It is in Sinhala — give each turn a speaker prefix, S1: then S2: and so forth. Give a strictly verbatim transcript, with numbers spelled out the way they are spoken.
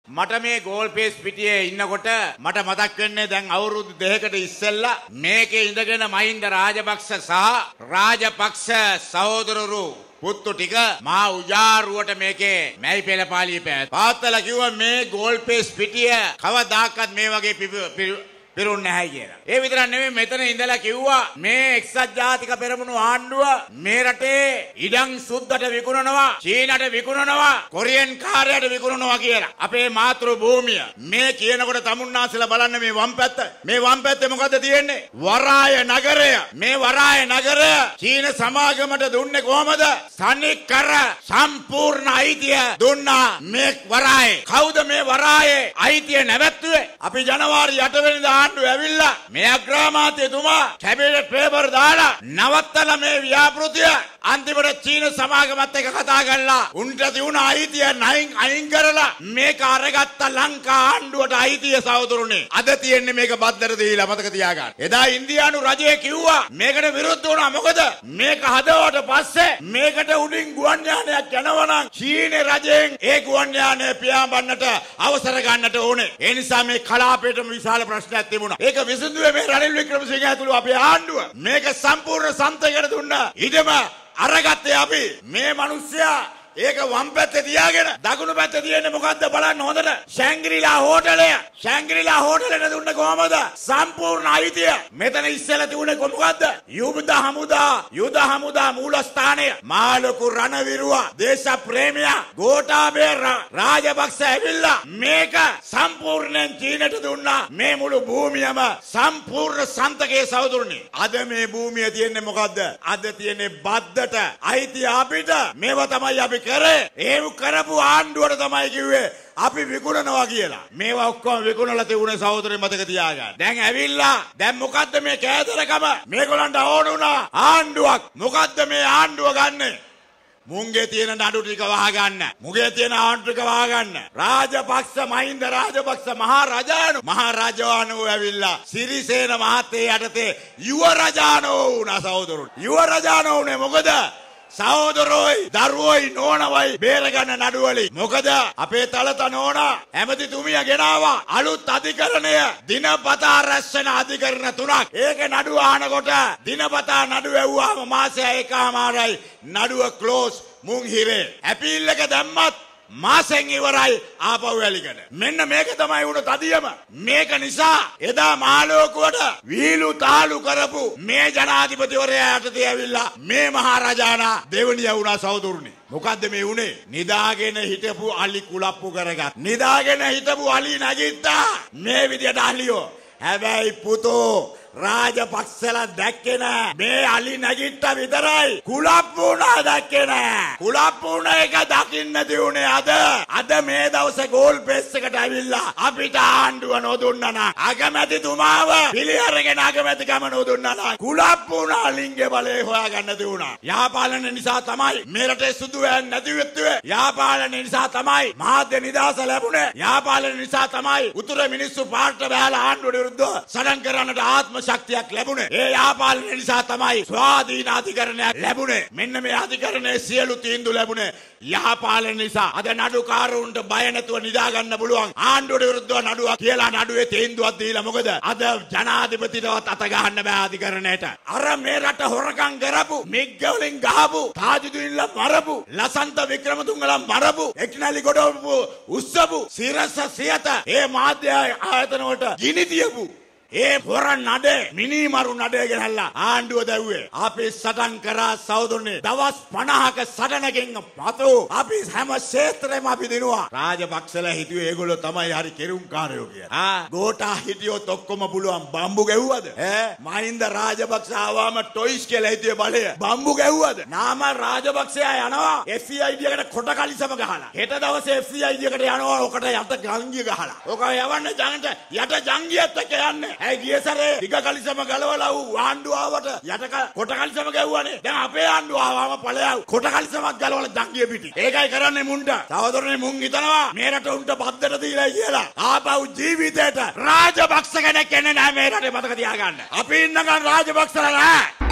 S1: මට මේ ගෝල් පේස් පිටියේ ඉන්නකොට මට මතක් වෙන්නේ දැන් අවුරුදු දෙකකට ඉස්සෙල්ලා මේකේ ඉඳගෙන මහින්ද රාජපක්ෂ සහ රාජපක්ෂ සහෝදරරු පුත්තු ටික මා උජාරුවට මේකේ මැයි පෙළපාලිය පැවැත්. පාත්තලා කිව්වා මේ ගෝල් පේස් පිටිය කවදාකවත් මේ වගේ පිරුන්නේ නැහැ කියලා. ඒ විතරක් නෙමෙයි මෙතන ඉඳලා කිව්වා මේ එක්සත් ජාතික පෙරමුණු ආණ්ඩුව මේ රටේ ඉඩම් සුද්දට විකුණනවා, චීනට විකුණනවා, කොරියන් කාර්යයට විකුණනවා කියලා. අපේ මාතෘ භූමිය මේ කියනකොට තමුන්නාසලා බලන්න මේ වම් පැත්ත. මේ වම් පැත්තේ මොකද්ද තියෙන්නේ? වරාය නගරය. මේ වරාය නගරය චීන සමාගමට දුන්නේ කොහමද? සනිකර සම්පූර්ණ අයිතිය දුන්නා මේ වරායේ. කවුද මේ වරායේ අයිතිය නැවැත්තුවේ? අපි ජනවාරි අට වෙනිදා ඇවිල්ලා මේ අග්‍රාමාත්‍යතුමා කැබිනට් පේපර් දාලා නවත්තලා මේ ව්‍යාපෘතිය අන්තිමට චීන සමාගමත් එක්ක කතා කරලා උන්ට තියුණ අයිතිය නයින් අයින් කරලා මේක අරගත්ත ලංකා ආණ්ඩුවට අයිතිය සහෝදරුනේ. අද තියෙන්නේ මේක බද්දට දීලා මතක තියාගන්න. එදා ඉන්දියානු රජය කිව්වා මේකට විරුද්ධ වුණා. මොකද මේක හදවට පස්සේ මේකට උඩින් ගුවන් යානයක් යනවා නම් චීන රජයෙන් ඒ ගුවන් යානය පියාඹන්නට අවසර ගන්නට ඕනේ. ඒ නිසා මේ කලාපයටම විශාල ප්‍රශ්නයක් තිබුණා. ඒක විසඳුවේ මේ රනිල් වික්‍රමසිංහ ඇතුළු අපේ ආණ්ඩුව. මේක සම්පූර්ණ සන්තකයට දුන්නා. ඊටම අරගත්තේ අපි. මේ මිනිස්සයා ඒක වම් පැත්තේ තියාගෙන දකුණු පැත්තේ තියෙන්නේ මොකද්ද බලන්න හොඳට. ශැංග්‍රීලා හෝටලය. ශැංග්‍රීලා හෝටලෙට දුන්නේ කොහමද? සම්පූර්ණ අයිතිය. මෙතන ඉස්සෙල්ලා තිබුණේ මොකද්ද? යුද හමුදා, යුද හමුදා මූලස්ථානය. මාළකු රණවිරුවා, දේශ ප්‍රේමියා, ගෝඨාභය රාජපක්ෂ ඇවිල්ලා මේක සම්පූර්ණයෙන් චීනට දුන්නා. මේ මුළු භූමියම සම්පූර්ණ සන්තකයේ සහෝදරනේ. අද මේ භූමිය තියෙන්නේ මොකද්ද? අද තියෙන්නේ බද්දට අයිතිය අපිට. මේවා තමයි අපි කරේ. ඒව කරපු ආණ්ඩුවට තමයි කිව්වේ අපි විකුණනවා කියලා. මේවා ඔක්කොම විකුණලා තිබුණේ සහෝදරයෝ මතක තියාගන්න. දැන් ඇවිල්ලා දැන් මොකද්ද මේ කෑදරකම? මේගොල්ලන්ට ඕන වුණා ආණ්ඩුවක්. මොකද්ද මේ ආණ්ඩුව ගන්නෙ? මුංගේ තියෙන නඩු ටික වහගන්න. මුගේ තියෙන ආණ්ඩු ටික වහගන්න. රාජපක්ෂ මහින්ද රාජපක්ෂ මහා රජාණෝ මහා රජාණෝ ඇවිල්ලා සිරිසේන මහත්තයා යටතේ යුව රජාණෝ වුණා සහෝදරයෝ. යුව රජාණෝ උනේ මොකද? සහෝදරෝයි දරුවෝයි නෝනවයි බේරගන්න නඩුවලින්. මොකද අපේ තලත නෝනා ඇමතිතුමිය ගෙනාවා අලුත් අධිකරණය දිනපතා රැස් වෙන අධිකරණ තුනක්. ඒක නඩුව අහනකොට දිනපතා නඩුව ඇව්වාම මාසය එකමාරයි නඩුව ක්ලෝස් මුං හිරේ. ඇපීල් එක දැම්මත් මාසෙන් ඉවරයි ආපහු වැලිකට. මෙන්න මේක තමයි වුණ තදියම. මේක නිසා එදා මාළෝකුවට වීලු තාලු කරපු මේ ජනාධිපතිවරයා යටතේ ඇවිල්ලා මේ මහරජාණන් දෙවනිය වුණා සහෝදරුනි. මොකද්ද මේ උනේ? නිදාගෙන හිටපු අලි කුලප්පු කරගත්. නිදාගෙන හිටපු අලි නැගිට්ටා මේ විදියට අලියෝ. හැබැයි පුතෝ රාජපක්ෂලා දැක්කේ නෑ. මේ අලි නැගිට්ට විතරයි. කුලප්පු උනා දැක්කේ නෑ. කුලප්පු උන එක දකින්න දියුනේ අද. අද මේ දවසේ ගෝල් පේස් එකට ඇවිල්ලා අපිට ආණ්ඩුව නොදුන්නා නම් අගමැතිතුමාව පිළිඅරගෙන අගමැතිකම නොදුන්නා නම් කුලප්පු උනා අලින්ගේ බලය හොයාගන්න දියුණා. යාපාලන නිසා තමයි මේ රටේ සුදු වෑන් නැති වෙත්තේ. යාපාලන නිසා තමයි මාධ්‍ය නිදහස ලැබුණේ. යාපාලන නිසා තමයි උතුර මිනිස්සු පාට බහලා ආණ්ඩුවට විරුද්ධව සටන් කරන්නට ආත්ම ශක්තියක් ලැබුණේ. ඒ යාපාලන නිසා තමයි ස්වාධීන අධිකරණයක් ලැබුණේ. මෙන්න මේ අධිකරණයේ සියලු තීන්දුව ලැබුණේ යාපාලන නිසා. අද නඩුකාරුන්ට බය නැතුව නිදා ගන්න පුළුවන්. ආණ්ඩුවට විරුද්ධව නඩුවක් කියලා නඩුවේ තීන්දුවක් දීලා. මොකද අද ජනාධිපතිටවත් අත ගහන්න බෑ අධිකරණයට. අර මේ රට හොරකම් කරපු, මිග්ගවලින් ගහපු, තාජුදීන්ලා මරපු, ලසන්ත වික්‍රමතුංගලා මරපු, එක්නැලි ගොඩවපු, උස්සපු, සිරස සියත ඒ මාධ්‍ය ආයතන වලට ගිනි තියපු ඒ හොර නඩේ මිනිමරු නඩේ ගෙනල්ලා ආණ්ඩුව දැව්වේ. අපි සටන් කරා සහෝදරනේ. දවස් පනහක සටනකින් පසු අපි හැම ක්ෂේත්‍රෙම අපි දිනුවා. රාජපක්ෂලා හිතුවේ ඒගොල්ලෝ තමයි හරි කෙරුම්කාරයෝ කියලා. ආ ගෝඨා හිටියොත් ඔක්කොම පුළුවන්. බම්බු ගැව්වද? ඈ මහින්ද රාජපක්ෂ ආවම ටොයිස් කියලා හිතුවේ බලය. බම්බු ගැව්වද? නාම රාජපක්ෂයා යනවා එෆ් සී ආයි ඩි එකට කොට කලිසම ගහලා. හෙට දවසේ එෆ් සී ආයි ඩි එකට යනවා ඔකට යට ගංගිය ගහලා. ඔක යවන්න ජංගට යට ජංගියත් එක්ක යන්නේ. ඇයි ගිය සැරේ දිග කලිසම ගලවලා ඌ ආණ්ඩුව ආවට යට කොට කලිසම ගැව්වනේ. දැන් අපේ ආණ්ඩුව ආවම ඵලයව කොට කලිසමක් ගලවලා ජංගිය පිටි. ඒකයි කරන්නේ මුන්ට. සහෝදරනේ මුන් හිතනවා මේ රට උන්ට බද්දට දීලා කියලා. ආපහු ජීවිතේට රාජපක්ෂ කෙනෙක් එන්නේ නැහැ මේ රටේ මතක තියාගන්න. අපි ඉන්නකන් රාජපක්ෂලා නැහැ.